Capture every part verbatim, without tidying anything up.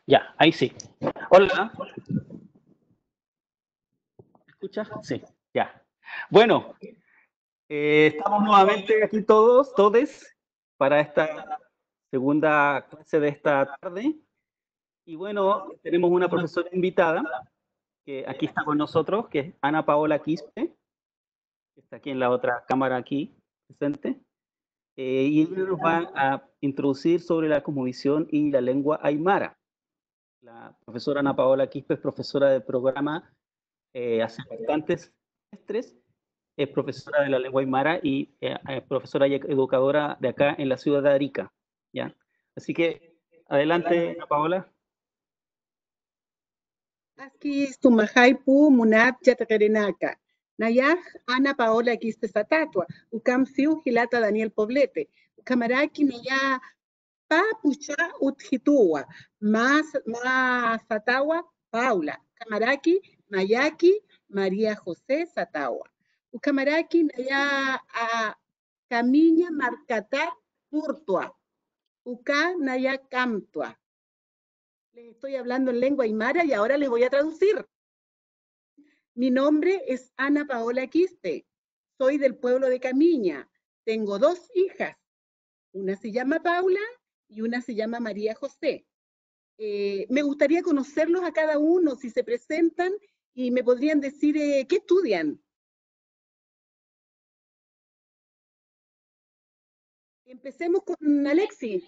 Ya, ahí sí. Hola. ¿Me escuchas? Sí, ya. Bueno, eh, estamos nuevamente aquí todos, todes, para esta segunda clase de esta tarde. Y bueno, tenemos una profesora invitada que aquí está con nosotros, que es Ana Paola Quispe, que está aquí en la otra cámara aquí presente. Eh, y ella nos va a introducir sobre la cosmovisión y la lengua aymara. La profesora Ana Paola Quispe es profesora del programa eh, hace bastantes semestres, es profesora de la lengua aymara y eh, eh, profesora y educadora de acá en la ciudad de Arica, ¿ya? Así que, adelante, Ana Paola. Aski stumahaipu munap yatakarenaka. Nayaj Ana Paola Quispe Satatwa. Ukam siu hilata Daniel Poblete. Ukamaraki naya papucha uthitua. Más más Satawa Paula. Kamaraki Mayaki María José Satawa. Ukamaraki naya a Camiña Marcata Purtua. Uka naya Camtua. Les estoy hablando en lengua aymara y ahora les voy a traducir. Mi nombre es Ana Paola Quispe. Soy del pueblo de Camiña. Tengo dos hijas. Una se llama Paula y una se llama María José. Eh, me gustaría conocerlos a cada uno, si se presentan, y me podrían decir eh, qué estudian. Empecemos con Alexi.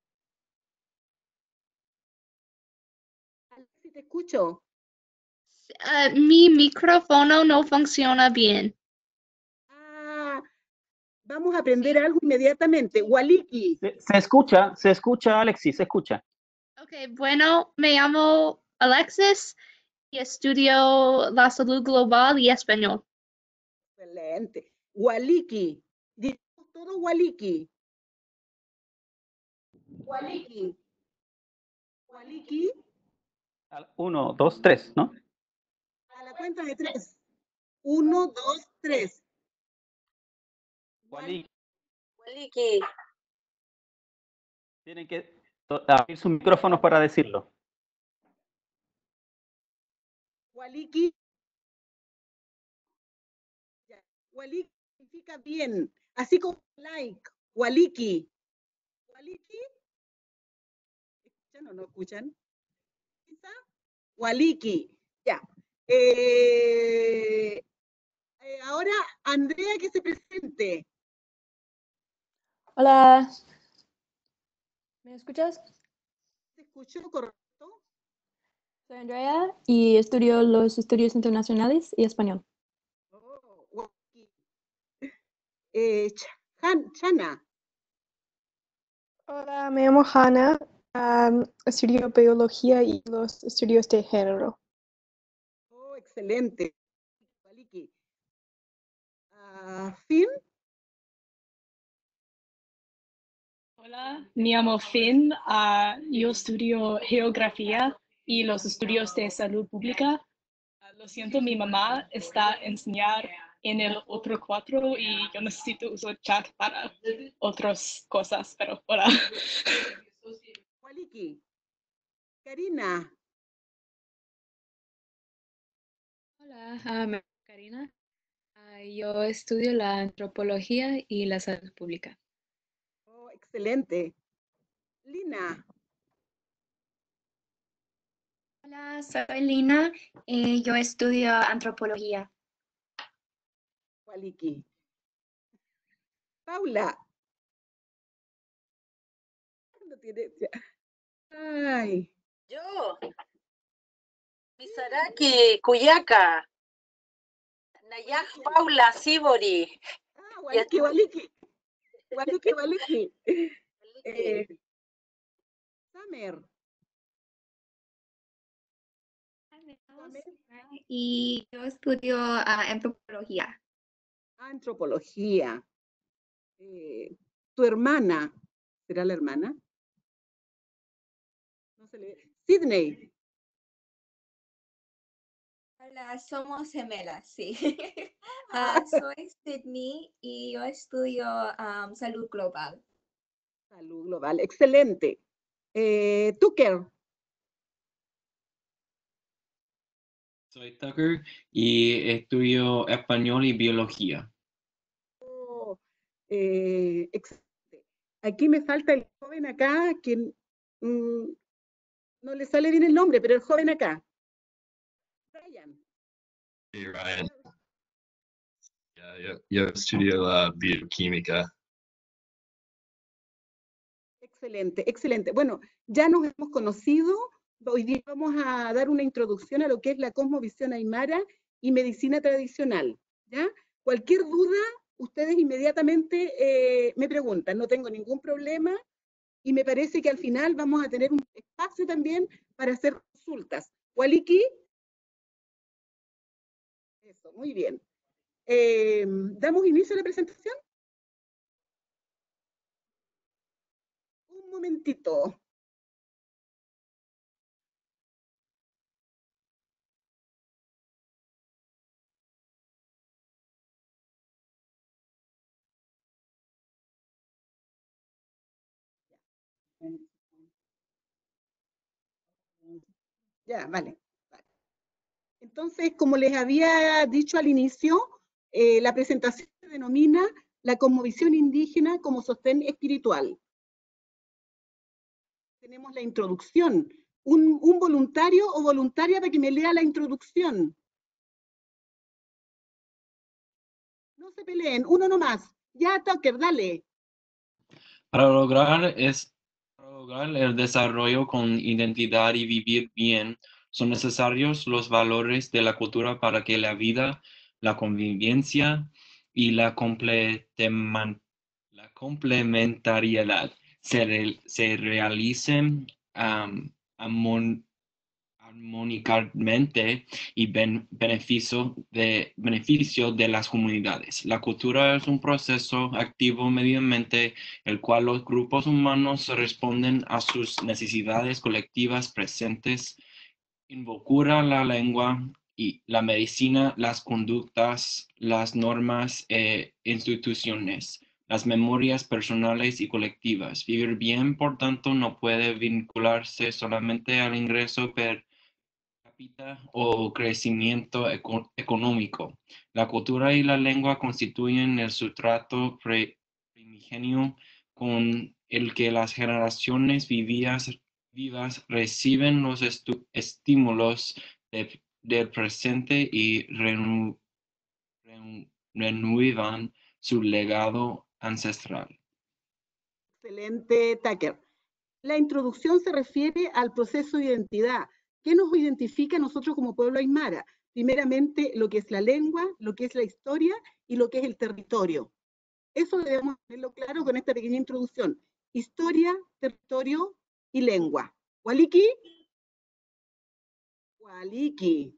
Alexi, te escucho. Uh, mi micrófono no funciona bien. Ah, vamos a aprender algo inmediatamente. Waliki. Se, se escucha, se escucha, Alexis, se escucha. Ok, bueno, me llamo Alexis y estudio la salud global y español. Excelente. Waliki. Digamos todo Waliki. Waliki. Waliki. Uno, dos, tres, ¿no? A la cuenta de tres. Uno, dos, tres. Waliki. Waliki. Tienen que abrir sus micrófonos para decirlo. Waliki. Waliki significa bien. Así como like. Waliki. Waliki. ¿Escuchan o no escuchan? Waliki. Ya. Eh, eh, ahora, Andrea, que se presente. Hola. ¿Me escuchas? ¿Se escuchó correcto? Soy Andrea y estudio los estudios internacionales y español. Oh, Waliki. Eh, Ch- Chana. Hola, me llamo Hannah. Um, estudio biología y los estudios de género. Oh, excelente. Waliki. Uh, Finn. Hola, me llamo Finn. Uh, yo estudio geografía y los estudios de salud pública. Uh, lo siento, mi mamá está enseñar en el otro cuatro y yo necesito usar chat para otras cosas, pero hola. Waliki. Karina. Hola, uh, me llamo Karina. Uh, yo estudio la antropología y la salud pública. Oh, excelente. Lina. Hola, soy Lina y yo estudio antropología. Waliki. Paula. No tiene... Ay. Yo. Misaraki, Cuyaca. Nayaj Paula Sibori. Ah, Waliki, Waliki. Waliki, Waliki. Eh, Samer. Y yo estudio uh, antropología. Antropología. Eh, tu hermana, ¿será la hermana? No se le... Sydney. Hola, somos gemelas, sí. uh, soy Sydney y yo estudio um, salud global. Salud global, excelente. Eh, Tucker. Soy Tucker y estudio español y biología. Oh, eh, excelente. Aquí me falta el joven acá, que mm, no le sale bien el nombre, pero el joven acá. Ryan. Hey, Ryan. Ya, yo, yo estudio uh, bioquímica. Excelente, excelente. Bueno, ya nos hemos conocido. Hoy día vamos a dar una introducción a lo que es la cosmovisión aymara y medicina tradicional, ¿ya? Cualquier duda, ustedes inmediatamente eh, me preguntan, no tengo ningún problema y me parece que al final vamos a tener un espacio también para hacer consultas. Waliki. Eso, muy bien. Eh, ¿Damos inicio a la presentación? Un momentito. Ya, vale. vale. Entonces, como les había dicho al inicio, eh, la presentación se denomina la cosmovisión indígena como sostén espiritual. Tenemos la introducción. Un, un voluntario o voluntaria para que me lea la introducción. No se peleen, uno nomás. Ya, Tucker, dale. Para lograr, es, para lograr el desarrollo con identidad y vivir bien, son necesarios los valores de la cultura para que la vida, la convivencia y la, completeman, la complementariedad se, re, se realicen um, amon, armónicamente y ben, beneficio, de, beneficio de las comunidades. La cultura es un proceso activo mediante el cual los grupos humanos responden a sus necesidades colectivas presentes, involucra la lengua y la medicina, las conductas, las normas e instituciones, las memorias personales y colectivas. Vivir bien, por tanto, no puede vincularse solamente al ingreso per cápita o crecimiento eco económico. La cultura y la lengua constituyen el sustrato primigenio con el que las generaciones vivias, vivas reciben los estímulos de, del presente y renu, renu, renuevan su legado ancestral. Excelente, Tucker. La introducción se refiere al proceso de identidad. ¿Qué nos identifica a nosotros como pueblo aymara? Primeramente, lo que es la lengua, lo que es la historia y lo que es el territorio. Eso debemos tenerlo claro con esta pequeña introducción. Historia, territorio y lengua. ¿Waliki? Waliki.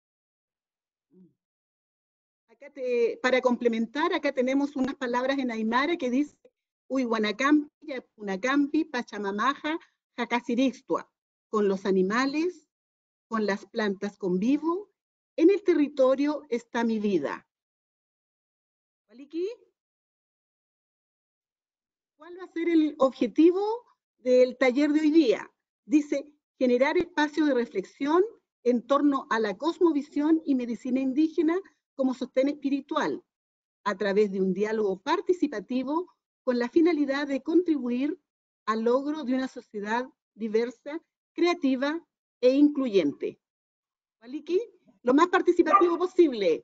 Acá te, para complementar, acá tenemos unas palabras en aymara que dice Uyguanacampi, Yapunacampi, Pachamamaja, Jacasirixtua, con los animales, con las plantas convivo, en el territorio está mi vida. ¿Waliki? ¿Cuál va a ser el objetivo del taller de hoy día? Dice, generar espacios de reflexión en torno a la cosmovisión y medicina indígena como sostén espiritual, a través de un diálogo participativo con la finalidad de contribuir al logro de una sociedad diversa, creativa e incluyente. ¿Waliki? Lo más participativo posible.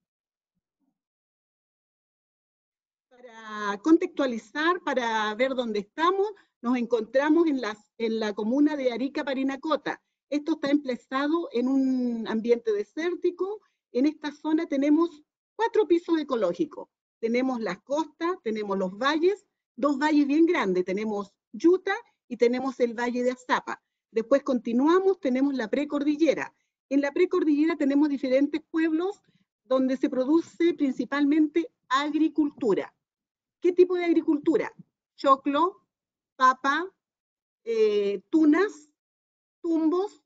Para contextualizar, para ver dónde estamos, nos encontramos en, las, en la comuna de Arica, Parinacota. Esto está emplazado en un ambiente desértico. En esta zona tenemos cuatro pisos ecológicos. Tenemos las costas, tenemos los valles, dos valles bien grandes. Tenemos Yuta y tenemos el Valle de Azapa. Después continuamos, tenemos la precordillera. En la precordillera tenemos diferentes pueblos donde se produce principalmente agricultura. ¿Qué tipo de agricultura? Choclo, papa, eh, tunas, tumbos,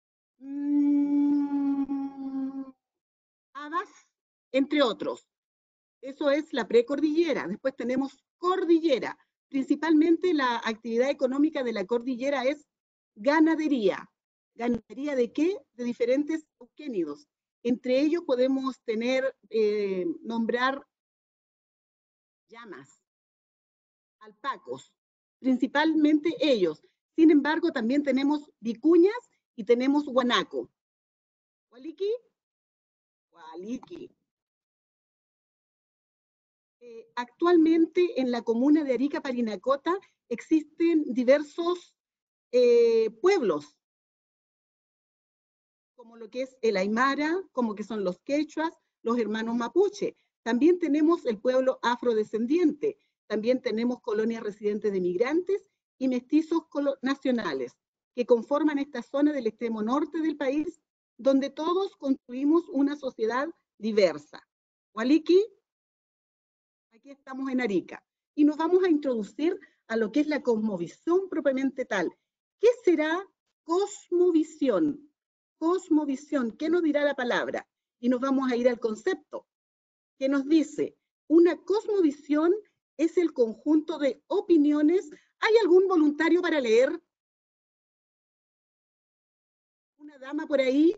mmm, habas, entre otros. Eso es la precordillera. Después tenemos cordillera. Principalmente la actividad económica de la cordillera es ganadería. ¿Ganadería de qué? De diferentes euquénidos. Entre ellos podemos tener, eh, nombrar llamas, alpacos, principalmente ellos. Sin embargo, también tenemos vicuñas y tenemos guanaco. ¿Waliki? Waliki. Eh, actualmente en la comuna de Arica, Parinacota, existen diversos eh, pueblos, como lo que es el Aymara, como que son los quechuas, los hermanos mapuche. También tenemos el pueblo afrodescendiente, también tenemos colonias residentes de migrantes y mestizos nacionales, que conforman esta zona del extremo norte del país, donde todos construimos una sociedad diversa. Waliki, aquí estamos en Arica, y nos vamos a introducir a lo que es la cosmovisión propiamente tal. ¿Qué será cosmovisión? Cosmovisión, ¿qué nos dirá la palabra? Y nos vamos a ir al concepto, que nos dice, una cosmovisión es el conjunto de opiniones. ¿Hay algún voluntario para leer? ¿Una dama por ahí?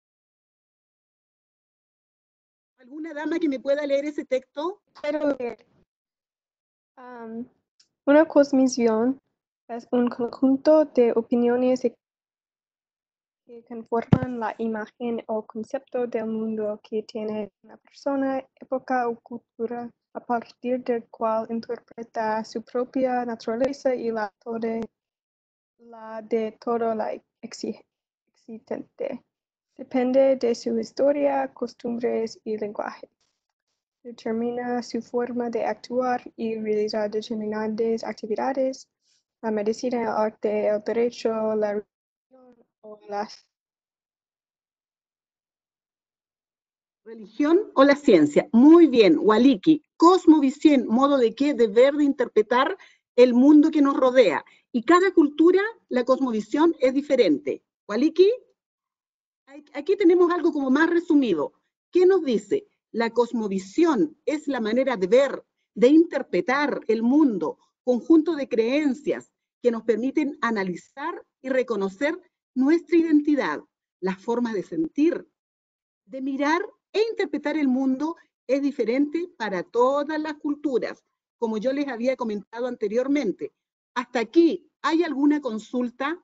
¿Alguna dama que me pueda leer ese texto? Pero leer. Um, una cosmovisión es un conjunto de opiniones que conforman la imagen o concepto del mundo que tiene una persona, época o cultura, a partir del cual interpreta su propia naturaleza y la, de, la de todo la existente. Depende de su historia, costumbres y lenguaje. Determina su forma de actuar y realizar determinadas actividades. La medicina, el arte, el derecho, la religión o las Religión o la ciencia. Muy bien, Waliki. Cosmovisión, modo de qué, de ver, de interpretar el mundo que nos rodea. Y cada cultura, la cosmovisión es diferente. Waliki, aquí tenemos algo como más resumido. ¿Qué nos dice? La cosmovisión es la manera de ver, de interpretar el mundo, conjunto de creencias que nos permiten analizar y reconocer nuestra identidad, las formas de sentir, de mirar e interpretar el mundo es diferente para todas las culturas, como yo les había comentado anteriormente. Hasta aquí, ¿hay alguna consulta?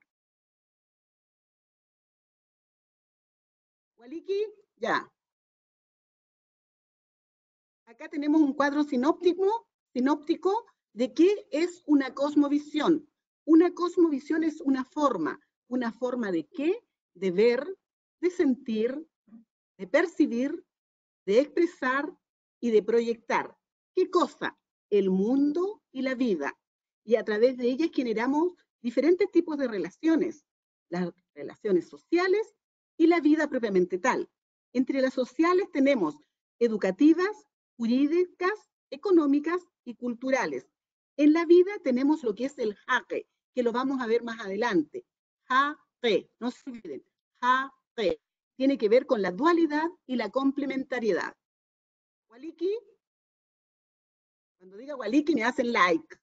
¿Waliki? Ya. Acá tenemos un cuadro sinóptico, sinóptico de qué es una cosmovisión. Una cosmovisión es una forma. ¿Una forma de qué? De ver, de sentir, de percibir, de expresar y de proyectar. ¿Qué cosa? El mundo y la vida. Y a través de ellas generamos diferentes tipos de relaciones. Las relaciones sociales y la vida propiamente tal. Entre las sociales tenemos educativas, jurídicas, económicas y culturales. En la vida tenemos lo que es el jaque, que lo vamos a ver más adelante. Jaque, no se olviden, jaque. Tiene que ver con la dualidad y la complementariedad. ¿Waliki? Cuando diga Waliki me hacen like.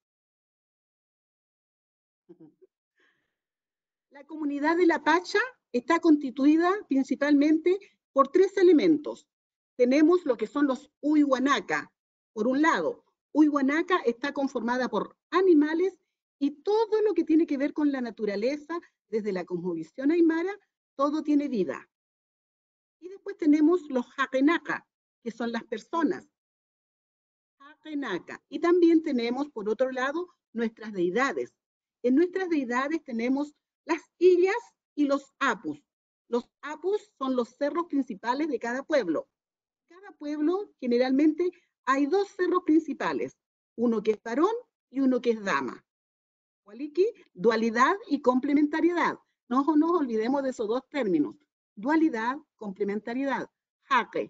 La comunidad de La Pacha está constituida principalmente por tres elementos. Tenemos lo que son los Huihuanaca. Por un lado, Huihuanaca está conformada por animales y todo lo que tiene que ver con la naturaleza, desde la cosmovisión aymara, todo tiene vida. Y después tenemos los Jaquenaca, que son las personas. Jaquenaca. Y también tenemos, por otro lado, nuestras deidades. En nuestras deidades tenemos las illas y los apus. Los apus son los cerros principales de cada pueblo. Cada pueblo, generalmente, hay dos cerros principales. Uno que es varón y uno que es dama. Waliki, dualidad y complementariedad. No nos olvidemos de esos dos términos. Dualidad, complementariedad. Jaque.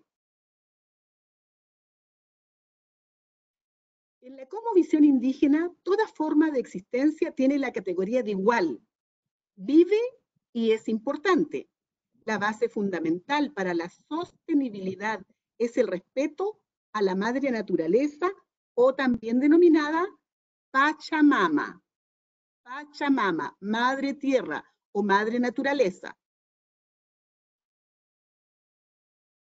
En la cosmovisión indígena, toda forma de existencia tiene la categoría de igual. Vive y es importante. La base fundamental para la sostenibilidad es el respeto a la madre naturaleza, o también denominada Pachamama. Pachamama, madre tierra o madre naturaleza.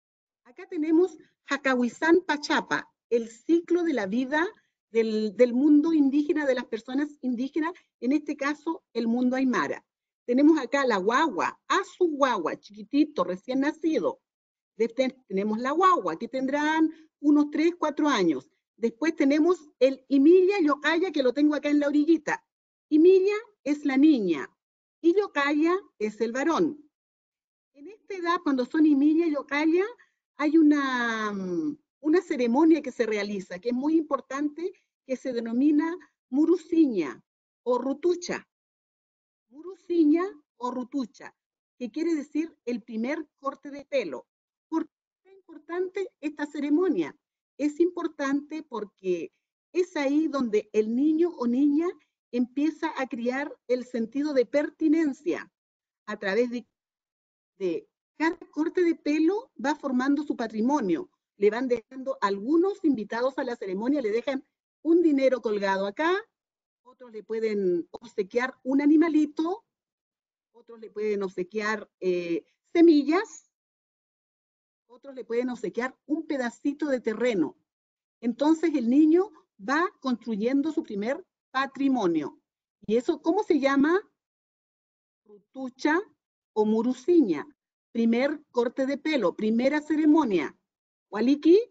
acá tenemos Hacahuizán Pachapa, el ciclo de la vida del, del mundo indígena, de las personas indígenas, en este caso el mundo aymara. Tenemos acá la guagua, a su guagua, chiquitito, recién nacido. Después tenemos la guagua, que tendrán unos tres, cuatro años. Después tenemos el Imilia Yocaya, que lo tengo acá en la orillita. Imilia es la niña y Yocaya es el varón. En esta edad, cuando son Imilia y Yocaya, hay una, una ceremonia que se realiza, que es muy importante, que se denomina Murusiña o Rutucha. Murusiña o Rutucha, que quiere decir el primer corte de pelo. ¿Por qué es importante esta ceremonia? Es importante porque es ahí donde el niño o niña empieza a criar el sentido de pertinencia. A través de, de cada corte de pelo va formando su patrimonio. Le van dejando algunos invitados a la ceremonia, le dejan un dinero colgado acá, otros le pueden obsequiar un animalito, otros le pueden obsequiar eh, semillas, otros le pueden obsequiar un pedacito de terreno. Entonces el niño va construyendo su primer patrimonio. ¿Y eso cómo se llama? Rutucha o murusiña. Primer corte de pelo, primera ceremonia. Waliki.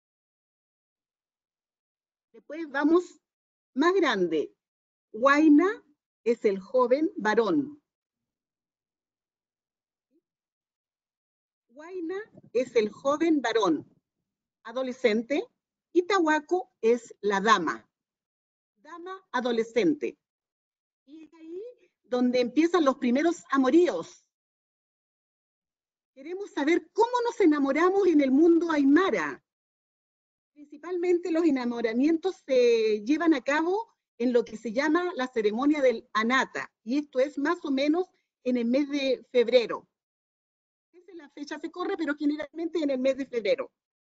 Después vamos más grande. Huayna es el joven varón. Huayna es el joven varón, adolescente, y Tahuaco es la dama, dama adolescente. Y es ahí donde empiezan los primeros amoríos. Queremos saber cómo nos enamoramos en el mundo aymara. Principalmente los enamoramientos se llevan a cabo en lo que se llama la ceremonia del anata, y esto es más o menos en el mes de febrero. La fecha se corre, pero generalmente en el mes de febrero.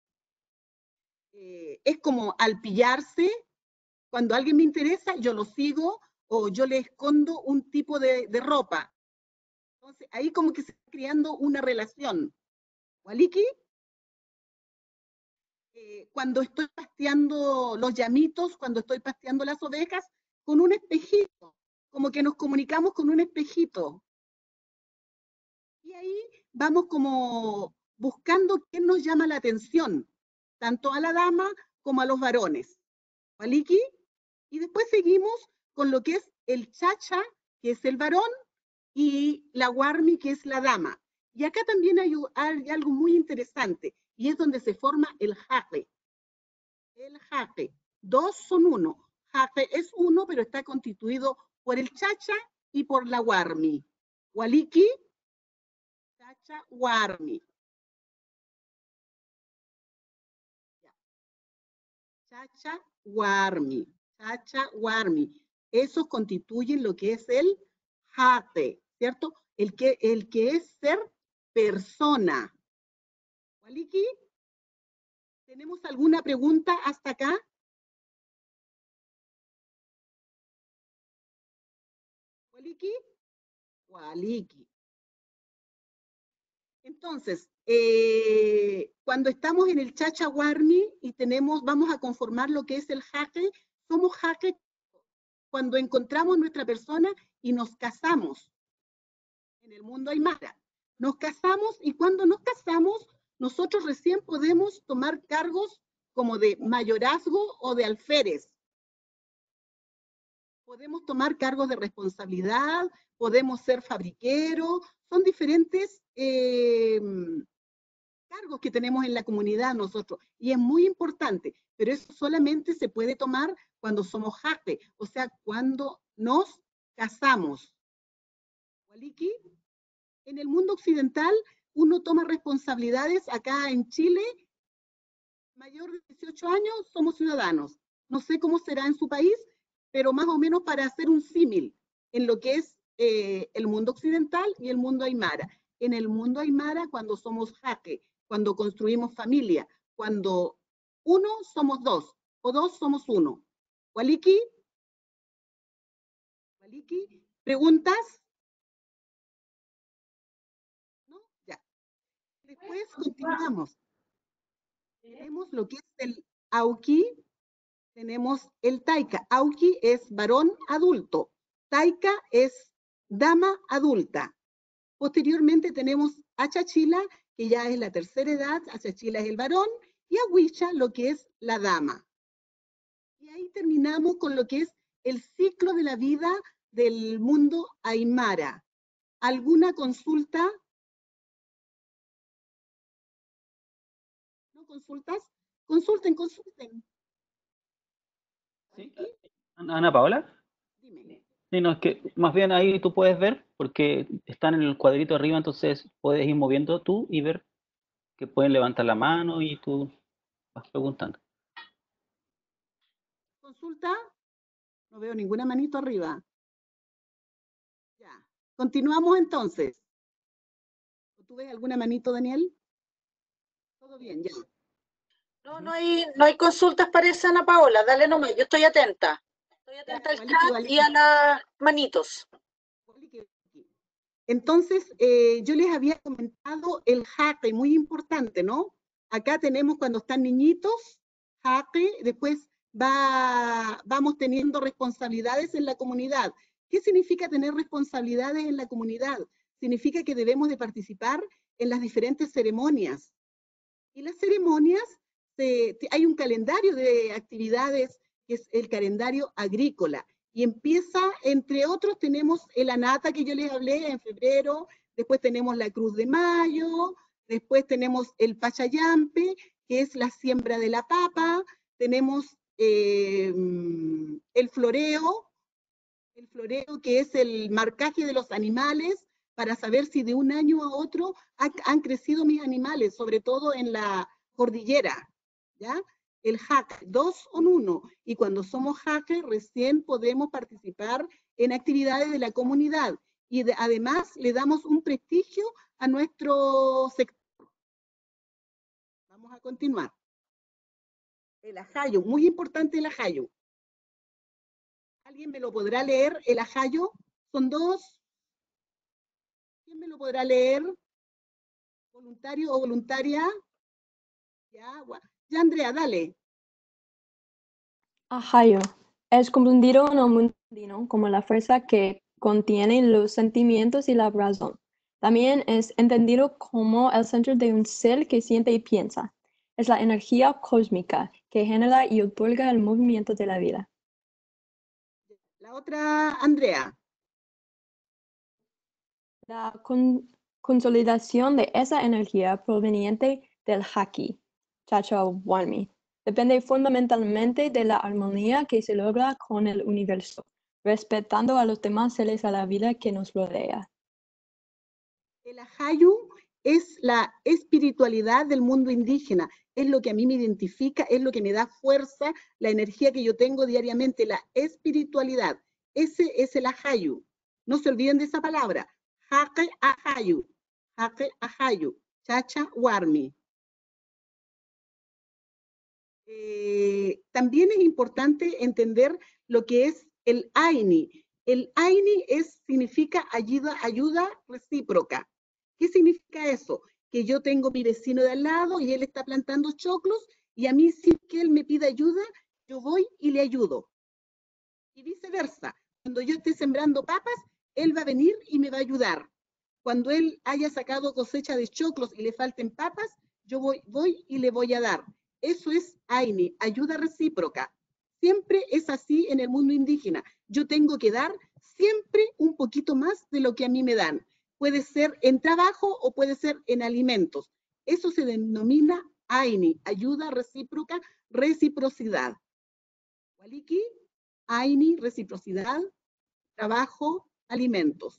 Eh, es como al pillarse, cuando alguien me interesa, yo lo sigo o yo le escondo un tipo de, de ropa. Entonces, ahí como que se está creando una relación. Waliki, eh, cuando estoy pasteando los llamitos, cuando estoy pasteando las ovejas, con un espejito, como que nos comunicamos con un espejito. Y ahí vamos como buscando quién nos llama la atención, tanto a la dama como a los varones. ¿Waliki? Y después seguimos con lo que es el chacha, que es el varón, y la guarmi, que es la dama. Y acá también hay, hay algo muy interesante, y es donde se forma el jaque. El jaque. Dos son uno. Jaque es uno, pero está constituido por el chacha y por la guarmi. ¿Waliki? Chacha, guarmi. Chacha, guarmi. Chacha, guarmi. Esos constituyen lo que es el jate, ¿cierto? El que, el que es ser persona. ¿Waliki? ¿Tenemos alguna pregunta hasta acá? ¿Waliki? Waliki. Entonces, eh, cuando estamos en el chacha guarmi y tenemos, vamos a conformar lo que es el jaque, somos jaque cuando encontramos nuestra persona y nos casamos. En el mundo aymara. Nos casamos y cuando nos casamos, nosotros recién podemos tomar cargos como de mayorazgo o de alférez. Podemos tomar cargos de responsabilidad, podemos ser fabriqueros, son diferentes eh, cargos que tenemos en la comunidad nosotros. Y es muy importante, pero eso solamente se puede tomar cuando somos jate, o sea, cuando nos casamos. ¿Waliki? En el mundo occidental, uno toma responsabilidades. Acá en Chile, mayor de dieciocho años, somos ciudadanos. No sé cómo será en su país, pero más o menos para hacer un símil en lo que es eh, el mundo occidental y el mundo aymara. En el mundo aymara, cuando somos jaque, cuando construimos familia, cuando uno somos dos o dos somos uno. ¿Waliki? ¿Waliki? ¿Preguntas? Después continuamos. Tenemos lo que es el Auki, tenemos el Taika. Auki es varón adulto, Taika es dama adulta. Posteriormente tenemos a Chachila, que ya es la tercera edad, a Chachila es el varón, y a Huicha, lo que es la dama. Y ahí terminamos con lo que es el ciclo de la vida del mundo Aymara. ¿Alguna consulta? ¿No consultas? Consulten, consulten. ¿Sí? Ana Paola. Dime. Sí, no, es que más bien ahí tú puedes ver, porque están en el cuadrito arriba, entonces puedes ir moviendo tú y ver que pueden levantar la mano y tú vas preguntando. ¿Consulta? No veo ninguna manito arriba. Ya. Continuamos entonces. ¿Tú ves alguna manito, Daniel? Todo bien, ya. No, no hay, no hay consultas, parece, Ana Paola. Dale nomás, yo estoy atenta. Estoy atenta al chat y a las manitos. Entonces, eh, yo les había comentado el jaque, muy importante, ¿no? Acá tenemos cuando están niñitos, jaque, después va, vamos teniendo responsabilidades en la comunidad. ¿Qué significa tener responsabilidades en la comunidad? Significa que debemos de participar en las diferentes ceremonias. Y las ceremonias, eh, hay un calendario de actividades que es el calendario agrícola. Y empieza, entre otros, tenemos el Anata que yo les hablé en febrero, después tenemos la Cruz de Mayo, después tenemos el Pachayampe, que es la siembra de la papa, tenemos eh, el floreo, el floreo que es el marcaje de los animales para saber si de un año a otro ha, han crecido mis animales, sobre todo en la cordillera, ¿ya? El hack, dos o uno, y cuando somos hackers recién podemos participar en actividades de la comunidad y de, además le damos un prestigio a nuestro sector. Vamos a continuar. El ajayo, muy importante el ajayo. ¿Alguien me lo podrá leer? El ajayo son dos. ¿Quién me lo podrá leer? ¿Voluntario o voluntaria? Ya, ya Andrea, dale. Ajayo es comprendido en el mundo andino como la fuerza que contiene los sentimientos y la razón. También es entendido como el centro de un ser que siente y piensa. Es la energía cósmica que genera y otorga el movimiento de la vida. La otra, Andrea. La con consolidación de esa energía proveniente del Haki, Chachawarmi, depende fundamentalmente de la armonía que se logra con el universo, respetando a los demás seres a la vida que nos rodea. El Ajayu es la espiritualidad del mundo indígena, es lo que a mí me identifica, es lo que me da fuerza, la energía que yo tengo diariamente, la espiritualidad. Ese es el Ajayu. No se olviden de esa palabra. Hake Ajayu. Hake Ajayu. Chacha Warmi. Eh, también es importante entender lo que es el Aini. El Aini es, significa ayuda, ayuda recíproca. ¿Qué significa eso? Que yo tengo mi vecino de al lado y él está plantando choclos y a mí sin que él me pida ayuda, yo voy y le ayudo. Y viceversa. Cuando yo esté sembrando papas, él va a venir y me va a ayudar. Cuando él haya sacado cosecha de choclos y le falten papas, yo voy, voy y le voy a dar. Eso es Aini, ayuda recíproca. Siempre es así en el mundo indígena. Yo tengo que dar siempre un poquito más de lo que a mí me dan. Puede ser en trabajo o puede ser en alimentos. Eso se denomina Aini, ayuda recíproca, reciprocidad. Waliki, Aini, reciprocidad, trabajo, alimentos.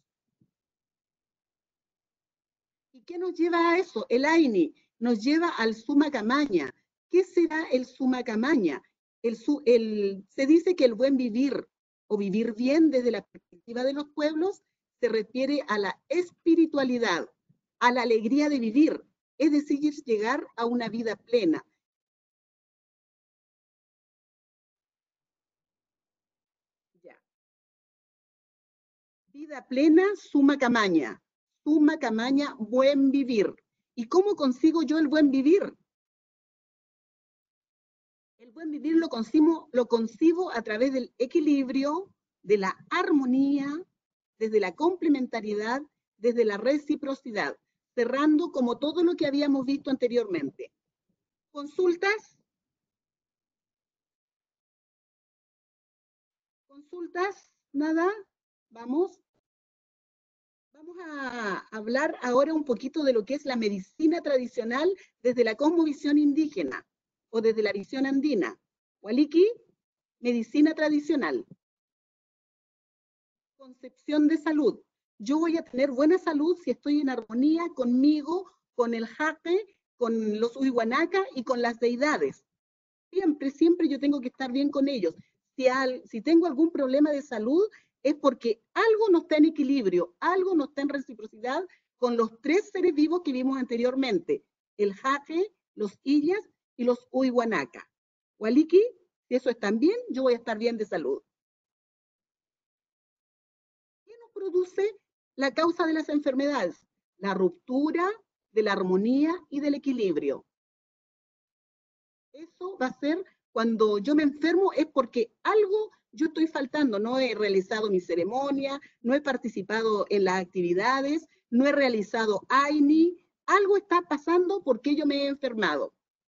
¿Y qué nos lleva a eso? El Aini nos lleva al Suma Camaña. ¿Qué será el Suma Camaña? El, el, se dice que el buen vivir o vivir bien desde la perspectiva de los pueblos se refiere a la espiritualidad, a la alegría de vivir, es decir, llegar a una vida plena. Ya. Vida plena, Suma Camaña. Suma Camaña, buen vivir. ¿Y cómo consigo yo el buen vivir? buen vivir lo concibo, lo concibo a través del equilibrio, de la armonía, desde la complementariedad, desde la reciprocidad, cerrando como todo lo que habíamos visto anteriormente. ¿Consultas? ¿Consultas? ¿Nada? ¿Vamos? Vamos a hablar ahora un poquito de lo que es la medicina tradicional desde la cosmovisión indígena o desde la visión andina. Waliki, medicina tradicional. Concepción de salud. Yo voy a tener buena salud si estoy en armonía conmigo, con el jaque, con los Uihuanaca y con las deidades. Siempre, siempre yo tengo que estar bien con ellos. Si, al, si tengo algún problema de salud, es porque algo no está en equilibrio, algo no está en reciprocidad con los tres seres vivos que vimos anteriormente, el jaque, los illas y los Uihuanaca. Waliki, si eso está bien, yo voy a estar bien de salud. ¿Qué nos produce la causa de las enfermedades? La ruptura de la armonía y del equilibrio. Eso va a ser cuando yo me enfermo, es porque algo yo estoy faltando, no he realizado mi ceremonia, no he participado en las actividades, no he realizado A I N I, algo está pasando porque yo me he enfermado.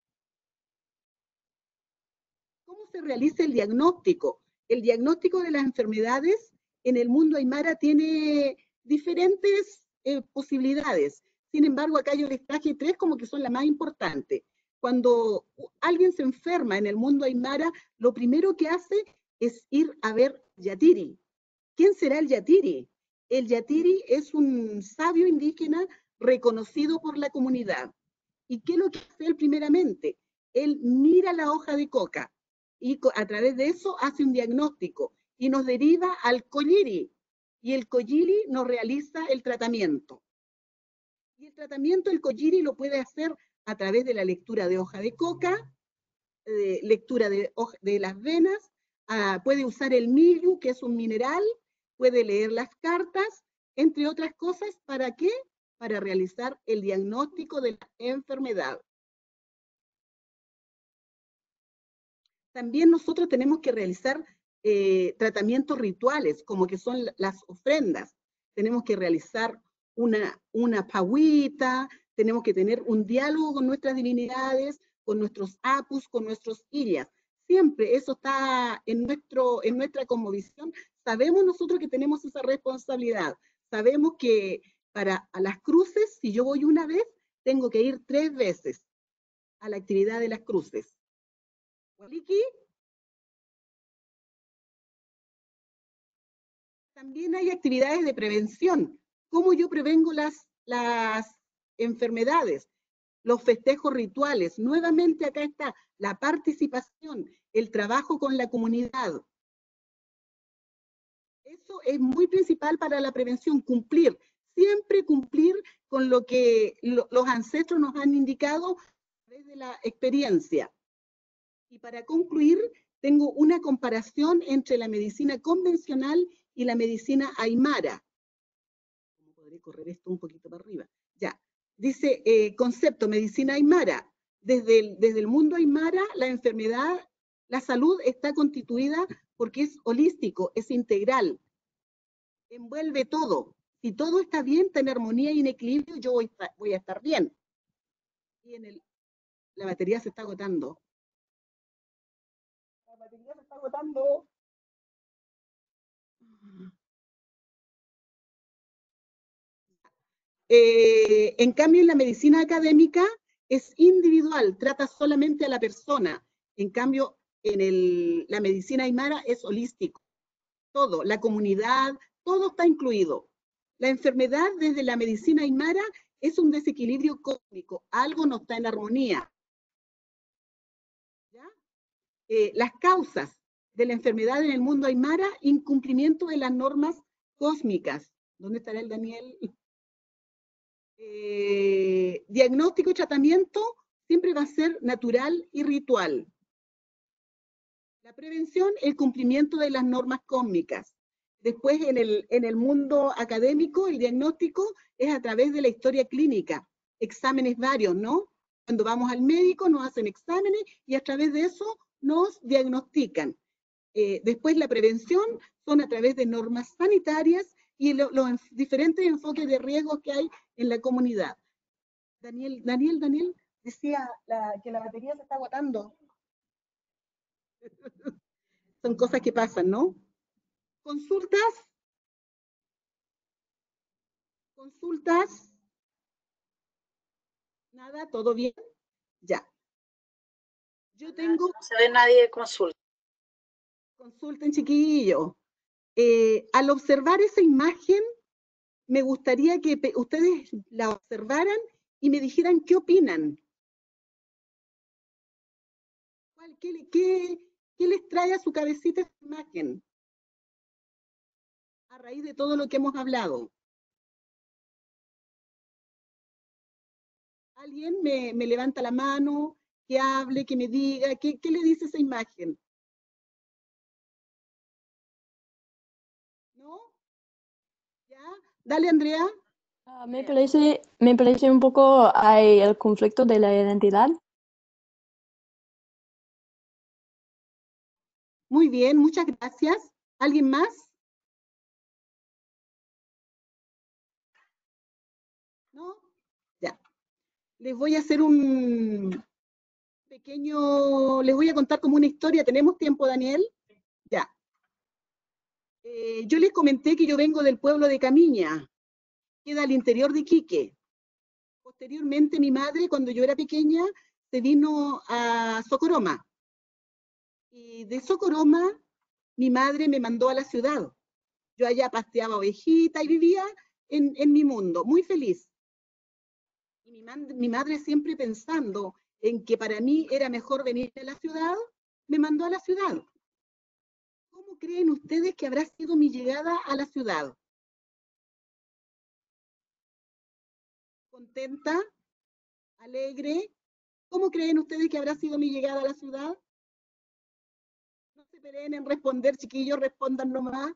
¿Cómo se realiza el diagnóstico? El diagnóstico de las enfermedades en el mundo aymara tiene diferentes eh, posibilidades. Sin embargo, acá yo les traje tres como que son las más importantes. Cuando alguien se enferma en el mundo aymara, lo primero que hace es ir a ver Yatiri. ¿Quién será el Yatiri? El Yatiri es un sabio indígena reconocido por la comunidad. ¿Y qué es lo que hace él primeramente? Él mira la hoja de coca y a través de eso hace un diagnóstico y nos deriva al colliri. Y el colliri nos realiza el tratamiento. Y el tratamiento, el colliri lo puede hacer a través de la lectura de hoja de coca, eh, lectura de, de las venas, ah, puede usar el millu, que es un mineral, puede leer las cartas, entre otras cosas, ¿para qué? Para realizar el diagnóstico de la enfermedad. También nosotros tenemos que realizar eh, tratamientos rituales, como que son las ofrendas. Tenemos que realizar una, una pagüita, tenemos que tener un diálogo con nuestras divinidades, con nuestros apus, con nuestros illas. Siempre eso está en, nuestro, en nuestra cosmovisión. Sabemos nosotros que tenemos esa responsabilidad. Sabemos que para a las cruces, si yo voy una vez, tengo que ir tres veces a la actividad de las cruces. ¿Waliki? También hay actividades de prevención. ¿Cómo yo prevengo las, las enfermedades? Los festejos rituales. Nuevamente acá está la participación, el trabajo con la comunidad. Eso es muy principal para la prevención, cumplir, siempre cumplir con lo que lo, los ancestros nos han indicado a través de la experiencia. Y para concluir, tengo una comparación entre la medicina convencional y la medicina aymara. ¿Cómo podré correr esto un poquito para arriba? Ya. Dice, eh, concepto, medicina aymara. Desde el, desde el mundo aymara, la enfermedad, la salud está constituida porque es holístico, es integral. Envuelve todo. Si todo está bien, está en armonía y en equilibrio, yo voy, voy a estar bien. Y en el, la batería se está agotando. La batería se está agotando. Eh, en cambio, en la medicina académica es individual, trata solamente a la persona. En cambio, en el, la medicina aymara es holístico. Todo, la comunidad, todo está incluido. La enfermedad desde la medicina aymara es un desequilibrio cósmico, algo no está en armonía. ¿Ya? Eh, las causas de la enfermedad en el mundo aymara, incumplimiento de las normas cósmicas. ¿Dónde estará el Daniel? Eh, diagnóstico y tratamiento siempre va a ser natural y ritual. La prevención, el cumplimiento de las normas cósmicas. Después, en el, en el mundo académico, el diagnóstico es a través de la historia clínica, exámenes varios, ¿no? Cuando vamos al médico nos hacen exámenes y a través de eso nos diagnostican. Eh, después la prevención son a través de normas sanitarias y lo, los diferentes enfoques de riesgos que hay en la comunidad. Daniel, Daniel, Daniel decía la, que la batería se está agotando. Son cosas que pasan, ¿no? Consultas. Consultas. Nada, todo bien. Ya. Yo tengo. No se ve nadie de consulta. Consulten, chiquillos. Eh, al observar esa imagen, me gustaría que ustedes la observaran y me dijeran qué opinan. ¿Qué, qué, qué les trae a su cabecita esa imagen? A raíz de todo lo que hemos hablado. ¿Alguien me, me levanta la mano, que hable, que me diga, qué, qué le dice esa imagen? ¿No? ¿Ya? Dale, Andrea. Uh, me, parece, me parece un poco hay el conflicto de la identidad. Muy bien, muchas gracias. ¿Alguien más? ¿No? Ya. Les voy a hacer un pequeño, les voy a contar como una historia. ¿Tenemos tiempo, Daniel? Ya. Eh, yo les comenté que yo vengo del pueblo de Camiña, queda al interior de Iquique. Posteriormente, mi madre, cuando yo era pequeña, se vino a Socoroma. Y de Socoroma, mi madre me mandó a la ciudad. Yo allá pasteaba ovejita y vivía en, en mi mundo, muy feliz. Y mi, mi madre, siempre pensando en que para mí era mejor venir a la ciudad, me mandó a la ciudad. ¿Cómo creen ustedes que habrá sido mi llegada a la ciudad? ¿Contenta? ¿Alegre? ¿Cómo creen ustedes que habrá sido mi llegada a la ciudad? No se peleen en responder, chiquillos, respondan nomás.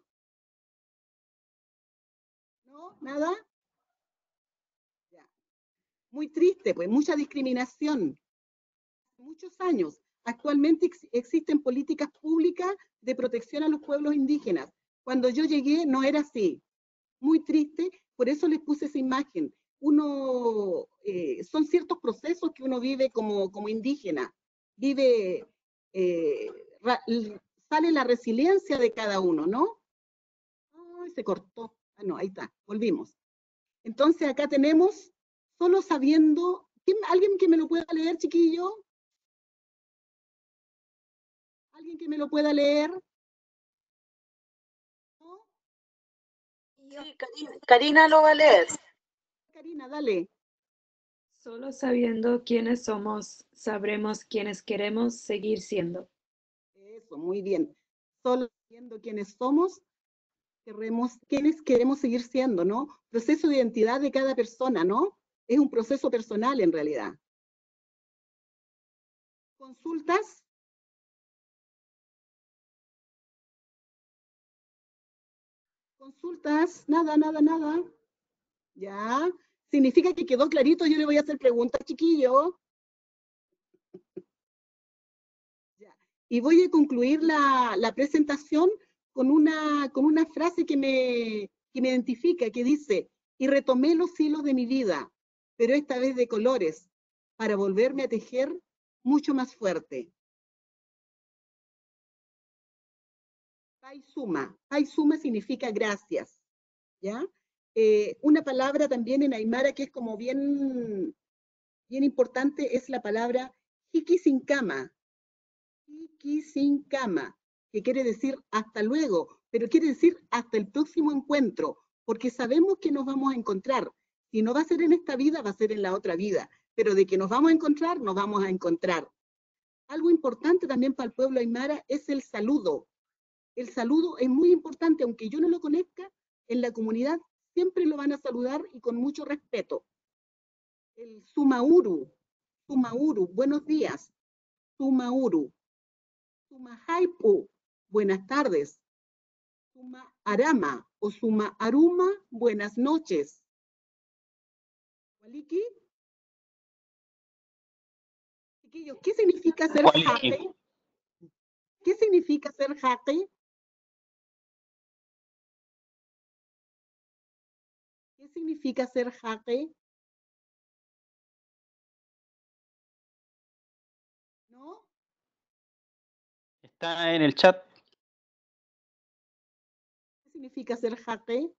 ¿No? ¿Nada? Ya. Muy triste, pues, mucha discriminación. Muchos años. Actualmente ex existen políticas públicas de protección a los pueblos indígenas. Cuando yo llegué no era así. Muy triste, por eso les puse esa imagen. Uno, eh, son ciertos procesos que uno vive como, como indígena. Vive, eh, sale la resiliencia de cada uno, ¿no? Ay, se cortó. Ah, no, ahí está, volvimos. Entonces acá tenemos, solo sabiendo, ¿quién, ¿alguien que me lo pueda leer, chiquillo? ¿Alguien que me lo pueda leer? ¿No? Sí, Karina, Karina lo va a leer. Karina, dale. Solo sabiendo quiénes somos, sabremos quiénes queremos seguir siendo. Eso, muy bien. Solo sabiendo quiénes somos, queremos, quiénes queremos seguir siendo, ¿no? Proceso de identidad de cada persona, ¿no? Es un proceso personal en realidad. ¿Consultas? ¿Consultas? Nada, nada, nada. Ya. Significa que quedó clarito, yo le voy a hacer preguntas, chiquillo. Ya. Y voy a concluir la, la presentación con una, con una frase que me, que me identifica, que dice, y retomé los hilos de mi vida, pero esta vez de colores, para volverme a tejer mucho más fuerte. Pai suma. Pai suma significa gracias, ¿ya? Eh, una palabra también en Aymara que es como bien, bien importante es la palabra Hikisinkama. Hikisinkama, que quiere decir hasta luego, pero quiere decir hasta el próximo encuentro, porque sabemos que nos vamos a encontrar. Si no va a ser en esta vida, va a ser en la otra vida, pero de que nos vamos a encontrar, nos vamos a encontrar. Algo importante también para el pueblo aymara es el saludo. El saludo es muy importante, aunque yo no lo conozca, en la comunidad siempre lo van a saludar y con mucho respeto. El sumauru, sumauru, buenos días, sumauru. Suma haipu, buenas tardes. Suma arama o suma aruma, buenas noches. ¿Waliki? Chiquillos, ¿qué significa ser happy? ¿Qué significa ser jaque? ¿Qué significa ser jaque? ¿No? Está en el chat. ¿Qué significa ser jaque?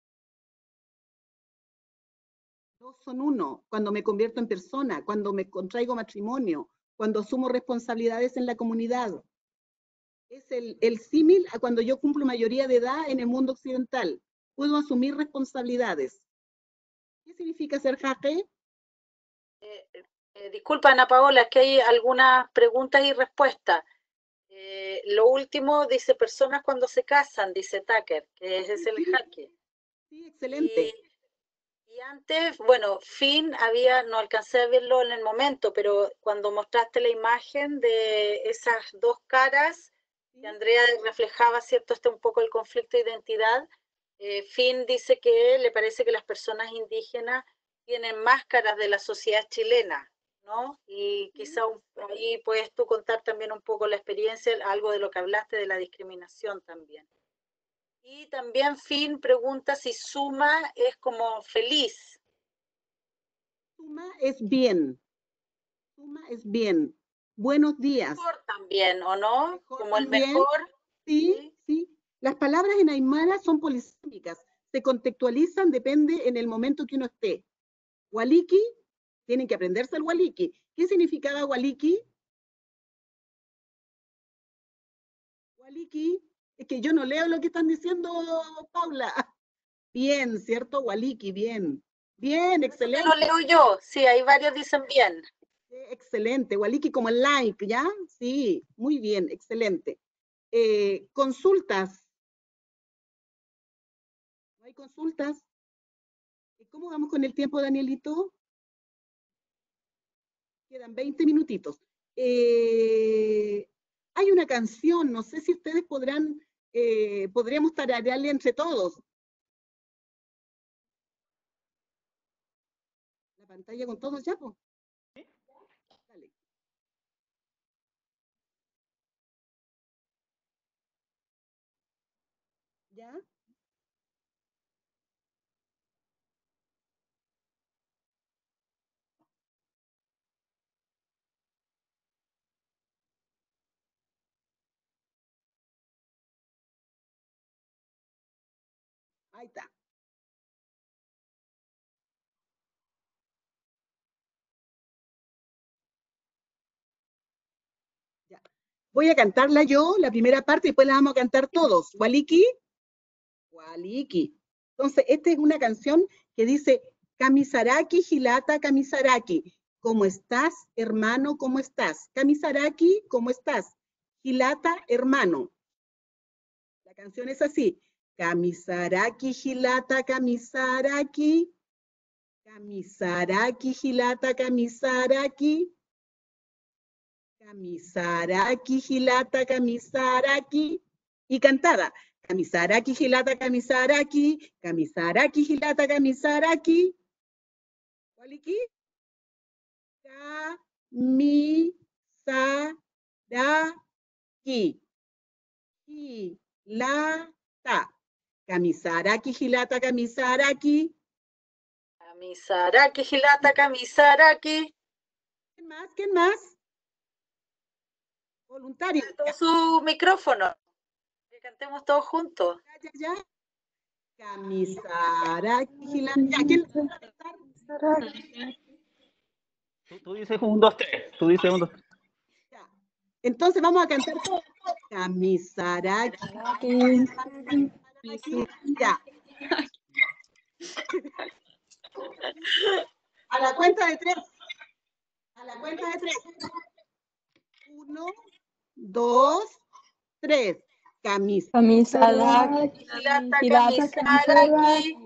Dos son uno, cuando me convierto en persona, cuando me contraigo matrimonio, cuando asumo responsabilidades en la comunidad. Es el, el símil a cuando yo cumplo mayoría de edad en el mundo occidental. Puedo asumir responsabilidades. ¿Qué significa ser jaque? Eh, eh, disculpa, Ana Paola, es que hay algunas preguntas y respuestas. Eh, lo último dice personas cuando se casan, dice Tucker, que ese es el jaque. Sí, excelente. Y, y antes, bueno, Finn había, no alcancé a verlo en el momento, pero cuando mostraste la imagen de esas dos caras, que Andrea reflejaba, ¿cierto?, este un poco el conflicto de identidad, eh, Finn dice que le parece que las personas indígenas tienen máscaras de la sociedad chilena, ¿no? Y quizá un, ahí puedes tú contar también un poco la experiencia, algo de lo que hablaste de la discriminación también. Y también Finn pregunta si suma es como feliz. Suma es bien. Suma es bien. Buenos días. Mejor también, ¿o no? Mejor como también. el mejor. Sí, sí, sí. Las palabras en aymara son polisémicas. Se contextualizan, depende en el momento que uno esté. Waliki, tienen que aprenderse el waliki. ¿Qué significaba waliki? Waliki, es que yo no leo lo que están diciendo, Paula. Bien, ¿cierto? Waliki, bien. Bien, excelente. Lo leo yo, sí, hay varios dicen bien. Excelente, Waliki como el like, ¿ya? Sí, muy bien, excelente. Eh, consultas. ¿No hay consultas? ¿Cómo vamos con el tiempo, Danielito? Quedan veinte minutitos. Eh, hay una canción, no sé si ustedes podrán, eh, podríamos tararearle entre todos. La pantalla con todos ya, pues. Dale. ¿Ya? Ahí está. Ya. Voy a cantarla yo, la primera parte, y después la vamos a cantar todos. Waliki. Waliki. Entonces, esta es una canción que dice, Kamisaraki, Hilata, Kamisaraki. ¿Cómo estás, hermano? ¿Cómo estás? Kamisaraki, ¿cómo estás? Hilata, hermano. La canción es así. Kamisaraki, Hilata, Kamisaraki. Kamisaraki, Hilata, Kamisaraki. Kamisaraki, Hilata, Kamisaraki. Y cantada. Kamisaraki, Hilata, Kamisaraki. Kamisaraki, Hilata, Kamisaraki. ¿Waliki? Kamisaraki. Hilata. Kamisaraki, Hilata, Kamisaraki. Kamisaraki, Hilata, Kamisaraki. ¿Quién más? ¿Quién más? Voluntario. Todo su micrófono. Que cantemos todos juntos. Ya, ya, ya. Kamisaraki, Hilata. ¿Quién lo va a cantar? Tú, tú dices un, dos, tres. Tú dices un, dos, tres. Ya. Entonces vamos a cantar todo. Kamisaraki. Kamisaraki. Ya. A la cuenta de tres. A la cuenta de tres. Uno, dos, tres. Camis. Kamisaraki. Hilata, Hilata, Kamisaraki.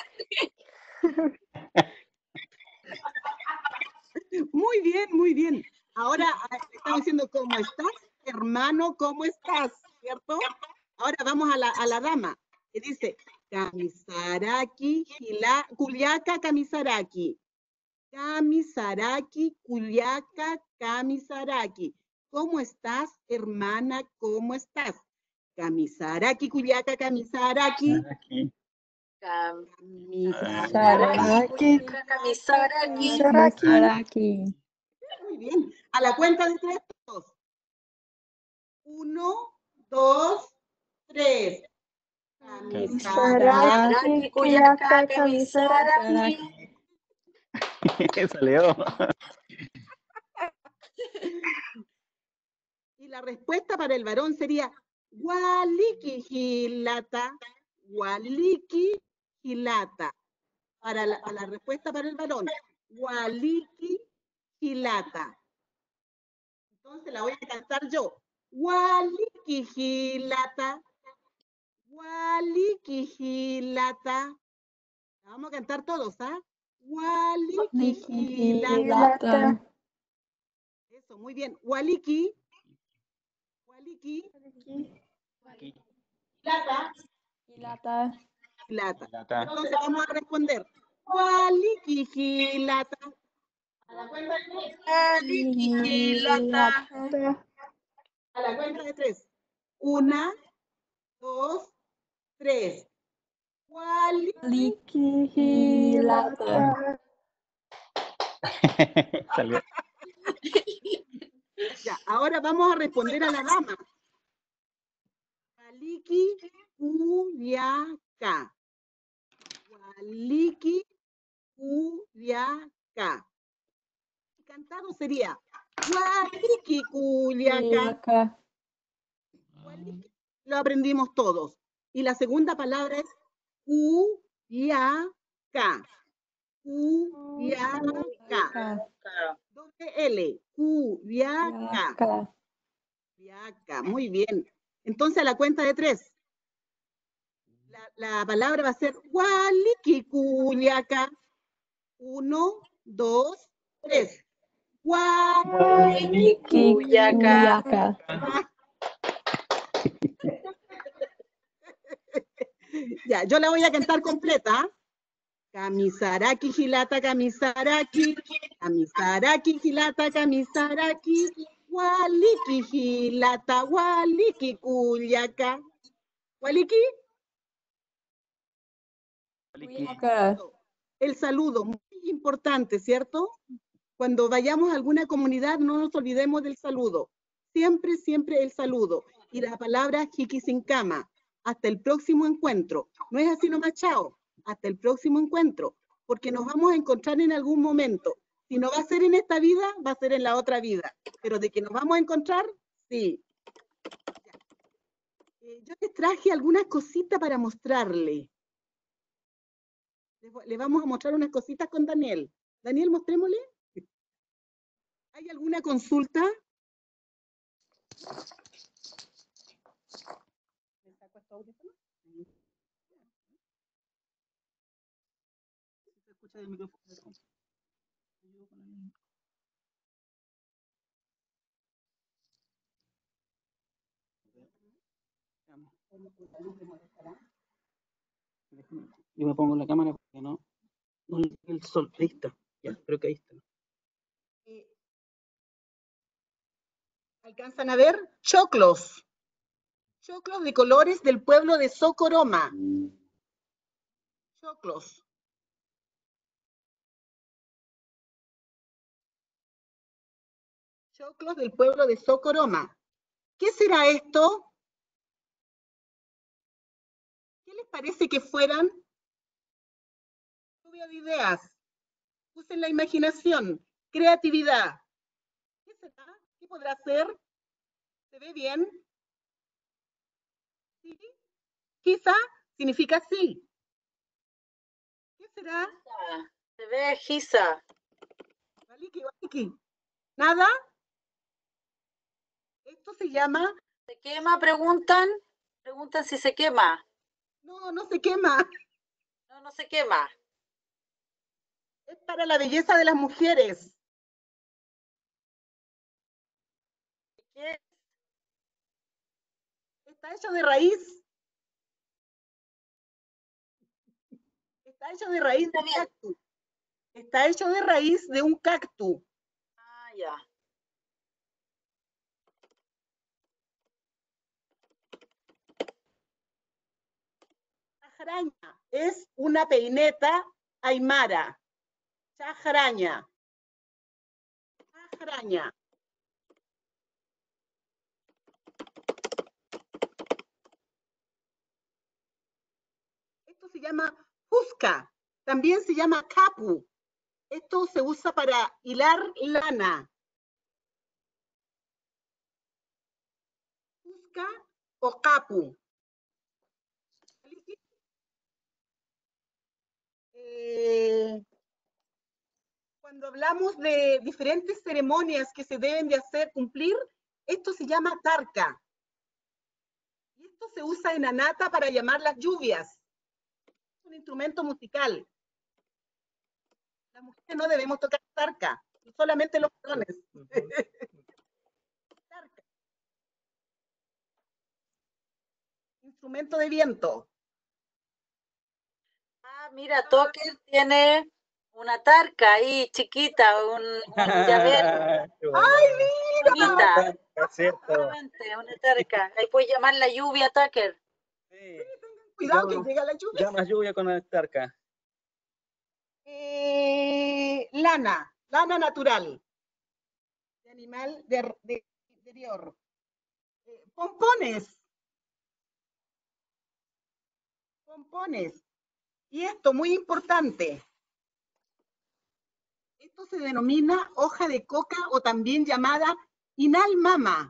Muy bien, muy bien. Ahora estamos diciendo, ¿cómo estás, hermano? ¿Cómo estás? ¿Cierto? Ahora vamos a la, a la dama, que dice, Kamisaraki, Hila, Kuliaka, Kamisaraki. Kamisaraki, Kuliaka, Kamisaraki. ¿Cómo estás, hermana? ¿Cómo estás? Camisaraki, cuyaca, camisaraki. Aquí. Camisaraki, camisaraki. Camisaraki. Muy bien. A la cuenta de tres, todos. Uno, dos, tres. Camisaraki, cuyaca, camisaraki. Salió. Y la respuesta para el varón sería Waliki Hilata. Waliki Hilata. Para la, para la respuesta para el varón. Waliki Hilata. Entonces la voy a cantar yo. Waliki Hilata. Waliki Hilata. La vamos a cantar todos, ¿ah? Waliki Hilata. Eso, muy bien. Waliki. Waliki. Hilata. Hilata. Hilata. Entonces vamos a responder. Waliki Hilata. A la cuenta de tres. Waliki Hilata. A la cuenta de tres. Una, dos, tres. Waliki Hilata. Salió. Ya, ahora vamos a responder a la dama. Waliki Kuyaka. Waliki Kuyaka. Cantado sería Waliki Kuyaka. Waliki lo aprendimos todos. Y la segunda palabra es Kuyaka. Kuyaka. Doble L. Kuyaka. Kuyaka. Muy bien. Entonces a la cuenta de tres. La, la palabra va a ser Waliki Kuyaka. Uno, dos, tres. Waliki Kuyaka. Ya, yo la voy a cantar completa. Kamisaraki, Hilata, Kamisaraki. Kamisaraki, Hilata, Kamisaraki. Waliki, Hilata, Waliki, Kuyaka. ¿Waliki? El saludo, muy importante, ¿cierto? Cuando vayamos a alguna comunidad, no nos olvidemos del saludo. Siempre, siempre el saludo. Y la palabra Jikisinkama. Hasta el próximo encuentro. No es así nomás, chao. Hasta el próximo encuentro. Porque nos vamos a encontrar en algún momento. Si no va a ser en esta vida, va a ser en la otra vida. Pero de que nos vamos a encontrar, sí. Eh, yo les traje algunas cositas para mostrarle. Le vamos a mostrar unas cositas con Daniel. Daniel, mostrémosle. ¿Hay alguna consulta? ¿Me saco estos audífonos? ¿Se escucha el micrófono? Yo me pongo en la cámara porque no, no el sol. Ahí está. Ya, creo que ahí está. ¿Alcanzan a ver? Choclos. Choclos de colores del pueblo de Socoroma. Choclos. Choclos del pueblo de Socoroma. ¿Qué será esto? ¿Qué les parece que fueran? Lluvia de ideas. Usen la imaginación, creatividad. ¿Qué será? ¿Qué podrá ser? ¿Se ve bien? ¿Sí? Quizá significa sí. ¿Qué será? Se ve Giza. Waliki, waliki. ¿Nada? Esto se llama... ¿Se quema? Preguntan. Preguntan si se quema. No, no se quema. No, no se quema. Es para la belleza de las mujeres. ¿Qué? Está hecho de raíz. Está hecho de raíz de un cactus. Está hecho de raíz de un cactus. Ah, ya. Araña es una peineta aymara. Chajaraña. Chajaraña. Esto se llama fusca. También se llama capu. Esto se usa para hilar lana. Fusca o capu. Eh, cuando hablamos de diferentes ceremonias que se deben de hacer cumplir, esto se llama tarca. Y esto se usa en Anata para llamar las lluvias. Es un instrumento musical. Las mujeres no debemos tocar tarca, solamente los varones. Tarca. Instrumento de viento. Ah, mira, Toker tiene una tarca ahí, chiquita, un, un llavero. ¡Ay, mira! Bonita. Es cierto. Exactamente, una tarca. Ahí puedes llamar la lluvia, Tucker. Sí. Cuidado Llama- que llega la lluvia. Llama lluvia con la tarca. Eh, lana, lana natural. De animal de, de interior. Eh, pompones. Pompones. Y esto, muy importante. Esto se denomina hoja de coca o también llamada inalmama.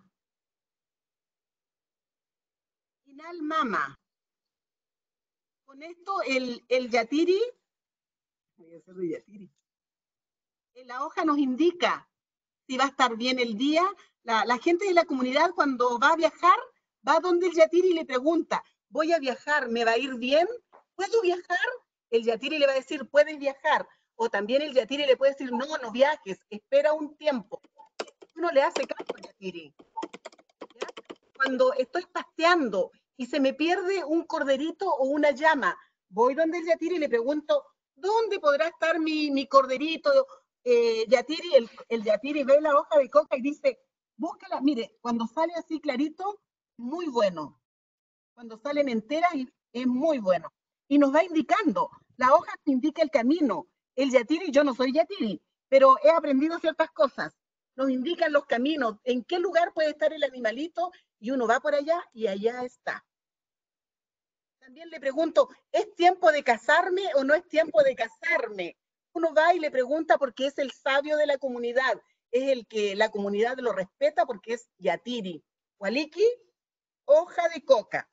Inalmama. Con esto el, el yatiri, voy a hacer de yatiri. La hoja nos indica si va a estar bien el día. La, la gente de la comunidad cuando va a viajar, va donde el yatiri y le pregunta, voy a viajar, ¿me va a ir bien? ¿Puedo viajar? El yatiri le va a decir, puedes viajar. O también el yatiri le puede decir, no, no viajes, espera un tiempo. Uno le hace caso al yatiri. ¿Ya? Cuando estoy paseando y se me pierde un corderito o una llama, voy donde el yatiri y le pregunto, ¿dónde podrá estar mi, mi corderito? Eh, yatiri, el, el yatiri ve la hoja de coca y dice, búscala, mire, cuando sale así clarito, muy bueno. Cuando salen enteras, es muy bueno. Y nos va indicando, la hoja te indica el camino. El yatiri, yo no soy yatiri, pero he aprendido ciertas cosas. Nos indican los caminos, en qué lugar puede estar el animalito, y uno va por allá y allá está. También le pregunto, ¿es tiempo de casarme o no es tiempo de casarme? Uno va y le pregunta porque es el sabio de la comunidad, es el que la comunidad lo respeta porque es yatiri. Waliki, hoja de coca.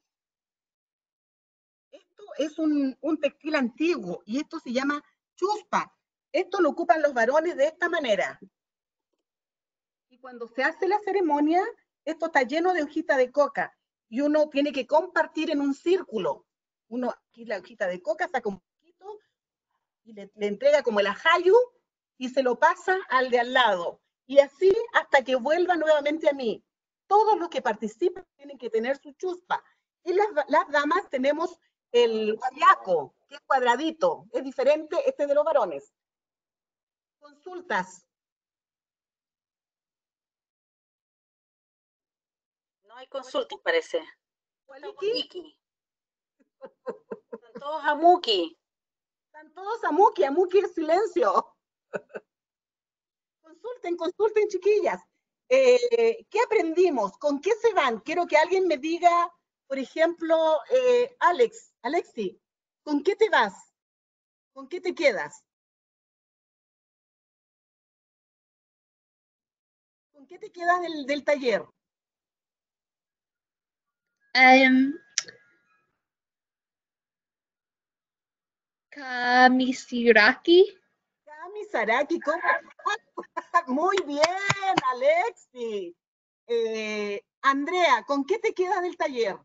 Esto es un, un textil antiguo y esto se llama chuspa. Esto lo ocupan los varones de esta manera. Y cuando se hace la ceremonia, esto está lleno de hojita de coca y uno tiene que compartir en un círculo. Uno aquí la hojita de coca saca un poquito y le, le entrega como el ajayu y se lo pasa al de al lado. Y así hasta que vuelva nuevamente a mí. Todos los que participan tienen que tener su chuspa. Y las, las damas tenemos el guayaco, que es cuadradito. Es diferente este de los varones. Consultas. No hay consultas, parece. ¿Waliki? Están todos amuki. Están todos amuki, amuki es silencio. Consulten, consulten, chiquillas. Eh, ¿Qué aprendimos? ¿Con qué se van? Quiero que alguien me diga, por ejemplo, eh, Alex, Alexi, ¿con qué te vas? ¿Con qué te quedas? ¿Con qué te quedas del, del taller? Um, Kamisiraki. Kamisaraki, ¿cómo? Muy bien, Alexi. Eh, Andrea, ¿con qué te quedas del taller?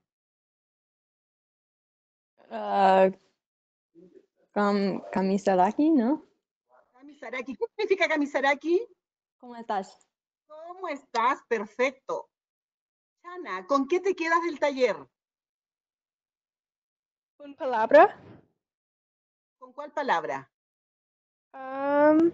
Uh, Kam- Kamisaraki, ¿no? Kamisaraki, ¿qué significa Kamisaraki? ¿Cómo estás? ¿Cómo estás? Perfecto. Chana, ¿con qué te quedas del taller? ¿Una palabra? ¿Con cuál palabra? Um,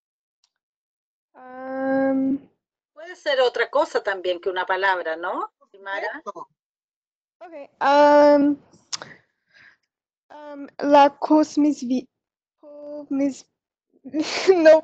um, Puede ser otra cosa también que una palabra, ¿no? Simara. okay. Um, Um, la cosmisvi... cosmis- no.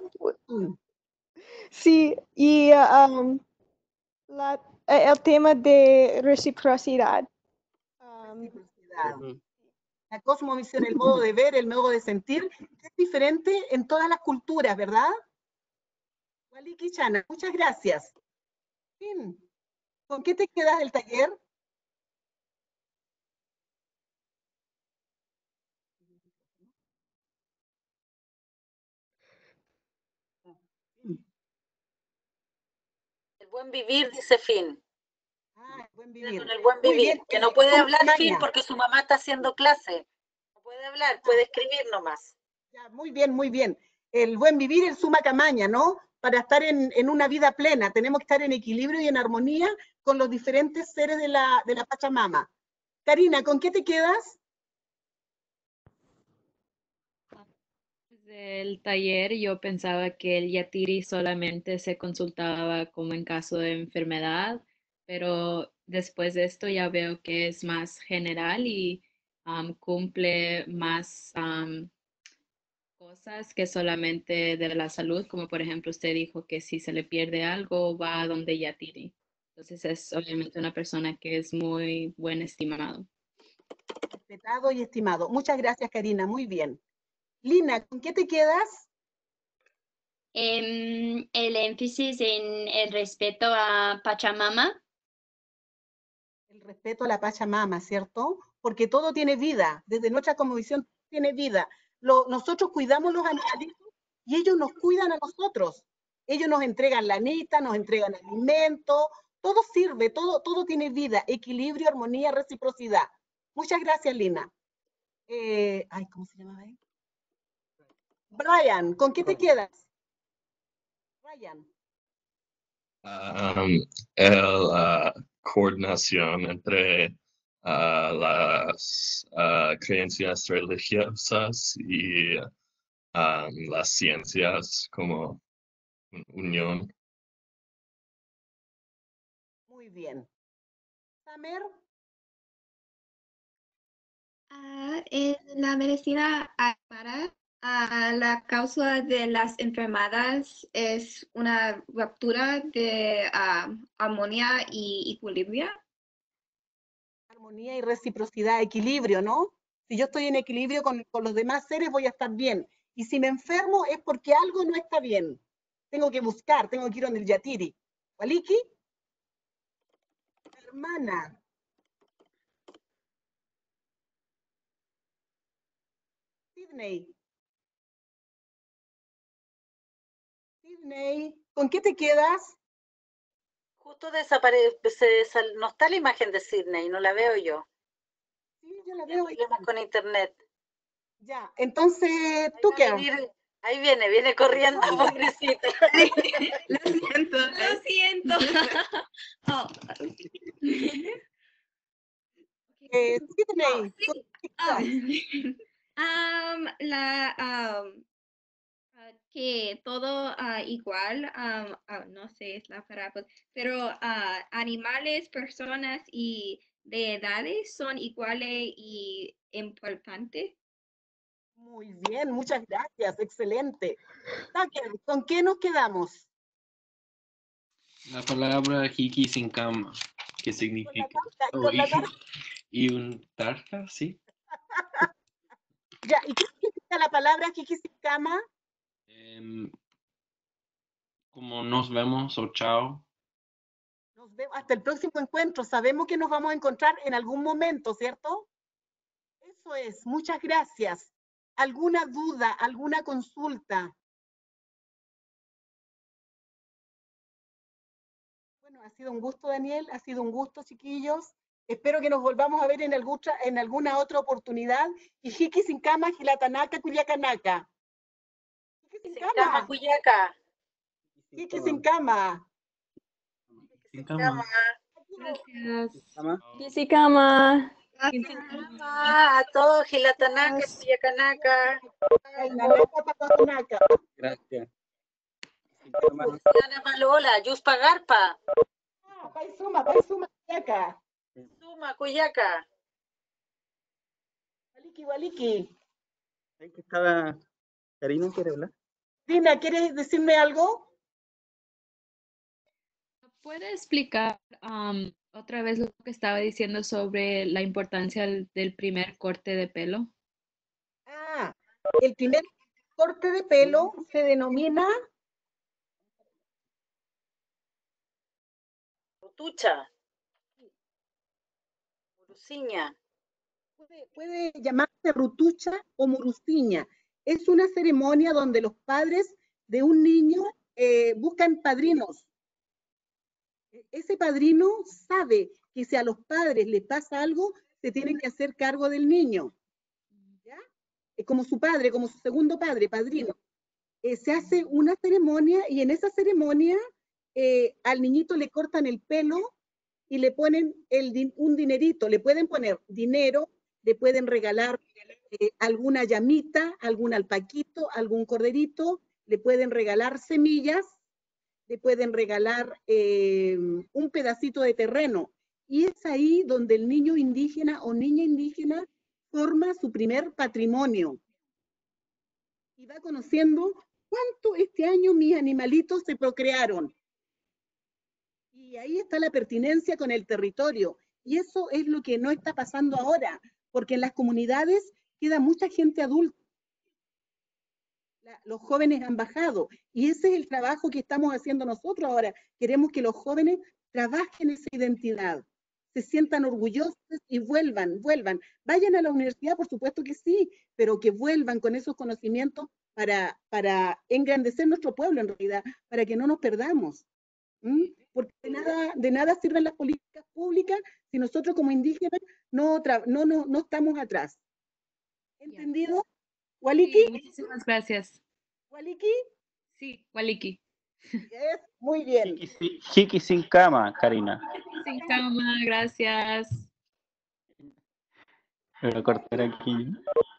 Sí, y um, la, eh, el tema de reciprocidad. Um, Reciprocidad. La cosmovisión, el modo de ver, el modo de sentir, es diferente en todas las culturas, ¿verdad? Waliki Chana, muchas gracias. Fin. ¿Con qué te quedas del taller? El buen vivir, dice Fin. Ah, el buen vivir. Con el buen Muy vivir, bien. que no puede Suma hablar Camaña. Fin porque su mamá está haciendo clase. No puede hablar, puede escribir nomás. Ya, muy bien, muy bien. El buen vivir, el suma camaña, ¿no? Para estar en, en una vida plena, tenemos que estar en equilibrio y en armonía con los diferentes seres de la, de la Pachamama. Karina, ¿con qué te quedas? Del taller yo pensaba que el yatiri solamente se consultaba como en caso de enfermedad, pero después de esto ya veo que es más general y um, cumple más um, cosas que solamente de la salud, como por ejemplo usted dijo que si se le pierde algo va a donde yatiri. Entonces es obviamente una persona que es muy buen estimado. Respetado y estimado. Muchas gracias, Karina. Muy bien. Lina, ¿con qué te quedas? Em, el énfasis en el respeto a Pachamama. El respeto a la Pachamama, ¿cierto? Porque todo tiene vida. Desde nuestra cosmovisión tiene vida. Lo, nosotros cuidamos los animalitos y ellos nos cuidan a nosotros. Ellos nos entregan lanita, nos entregan alimento. Todo sirve, todo, todo tiene vida. Equilibrio, armonía, reciprocidad. Muchas gracias, Lina. Eh, ay, ¿cómo se llamaba él? Brian, ¿con qué te quedas? Brian. Um, el uh, coordinación entre uh, las uh, creencias religiosas y um, las ciencias como unión. Muy bien. Samer. Ah, en la medicina para la causa de las enfermedades es una ruptura de ah, armonía y equilibrio. Armonía y reciprocidad, equilibrio, ¿no? Si yo estoy en equilibrio con, con los demás seres, voy a estar bien. Y si me enfermo es porque algo no está bien. Tengo que buscar, tengo que ir donde el yatiri. ¿Waliki? Hermana. Sidney. Sidney, ¿con qué te quedas? Justo desaparece, no está la imagen de Sidney, no la veo yo. Sí, yo la veo. Con internet. Ya, entonces, tú qué. Ahí viene, viene corriendo, pobrecita. Lo siento, lo siento. Oh. Eh, Sidney, Oh, sí. Oh. Um, la, um, uh, que todo uh, igual, um, oh, no sé es la palabra, pero uh, animales, personas y de edades son iguales y importantes. Muy bien, muchas gracias, excelente. Tucker, ¿con qué nos quedamos? La palabra hiki sin cama, ¿qué significa? Con Oh, la y, y un tarta, ¿sí? Ya, ¿y qué significa la palabra Kikisikama? Um, como nos vemos o chao. Nos vemos hasta el próximo encuentro. Sabemos que nos vamos a encontrar en algún momento, ¿cierto? Eso es, muchas gracias. ¿Alguna duda, alguna consulta? Bueno, ha sido un gusto, Daniel, ha sido un gusto, chiquillos. Espero que nos volvamos a ver en, alguna, en alguna otra oportunidad. Y Hiki sin cama, Gilatanaka, Culiacanaka. Hiki sin cama. Cuyaca. Hiki sin cama. Sin cama. Gracias. Kisikama. A todos, Gilatanaka, Cuyacanaca. Gracias. Ana Malola, Yuspa Garpa. Paisuma, Paisuma, Cuyaca. Suma, Cuyaca. Waliki, Waliki. Ahí que estaba. Karina, ¿quiere hablar? Dina, ¿quieres decirme algo? ¿Puede explicar um, otra vez lo que estaba diciendo sobre la importancia del, del primer corte de pelo? Ah, el primer corte de pelo se denomina Rutucha. Murusiña. Puede, puede llamarse rutucha o murusiña. Es una ceremonia donde los padres de un niño eh, buscan padrinos. Ese padrino sabe que si a los padres les pasa algo, se tienen que hacer cargo del niño. ¿Ya? Es como su padre, como su segundo padre, padrino. Eh, se hace una ceremonia y en esa ceremonia eh, al niñito le cortan el pelo y le ponen el, un dinerito. Le pueden poner dinero, le pueden regalar eh, alguna llamita, algún alpaquito, algún corderito, le pueden regalar semillas, le pueden regalar eh, un pedacito de terreno. Y es ahí donde el niño indígena o niña indígena forma su primer patrimonio. Y va conociendo cuánto este año mis animalitos se procrearon. Y ahí está la pertinencia con el territorio. Y eso es lo que no está pasando ahora, porque en las comunidades queda mucha gente adulta. La, los jóvenes han bajado y ese es el trabajo que estamos haciendo nosotros ahora. Queremos que los jóvenes trabajen esa identidad, se sientan orgullosos y vuelvan, vuelvan. Vayan a la universidad, por supuesto que sí, pero que vuelvan con esos conocimientos para, para engrandecer nuestro pueblo en realidad, para que no nos perdamos. ¿Mm? Porque de nada, de nada sirven las políticas públicas si nosotros como indígenas no, no, no, no estamos atrás. ¿Entendido? ¿Waliki? Sí, muchísimas gracias. ¿Waliki? Sí, Waliki. Yes, muy bien. Hiki sin, hiki sin cama, Karina. Sin cama, gracias. Voy a cortar aquí.